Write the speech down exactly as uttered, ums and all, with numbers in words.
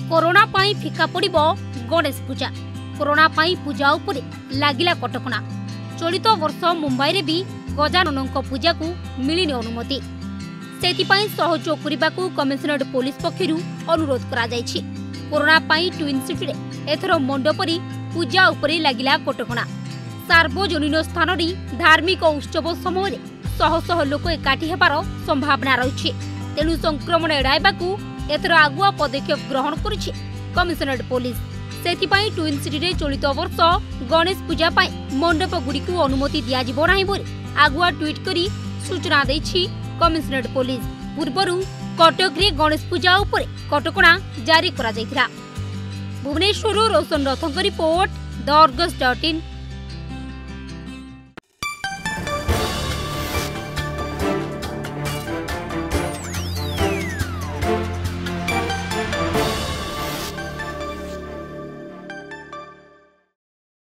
Corona पाई फिका पड़िबो गणेश पूजा। Corona पाई पूजा उपरे लागिला कटकणा। चलित वर्ष मुंबई रे भी गजाननक पूजा को मिलिनी अनुमति। सेतिपाई सहयोग करबाकू कमिशनरेट पुलिस पक्षरु अनुरोध करा जायछि। कोरोना पाई ट्विन सिटी रे एथरो मंडपरी पूजा उपरे लागिला कटकणा। सार्वजनिक स्थान रे धार्मिक उत्सव समय रे शह शह लोक एकाठी हेबार संभावना रहिछि। तेणु संक्रमण एड़ाइबाकू एथर आगुआ पदक्षेप ग्रहण करिछि कमिशनरेट पुलिस। सेतिपाई ट्विन सिटी रे चलित वर्ष गणेश पूजा पाई मंडप गुड़िकू अनुमति दिया जिवो नाही बोली आगुआ ट्वीट करी सूचना दैछि कमिशनरेट पुलिस। पूर्वरु कटक रे गणेश पूजा उपरे कटकणा जारी करा जायथिला। भुवनेश्वर रोशन रथंक report the Argus dot in.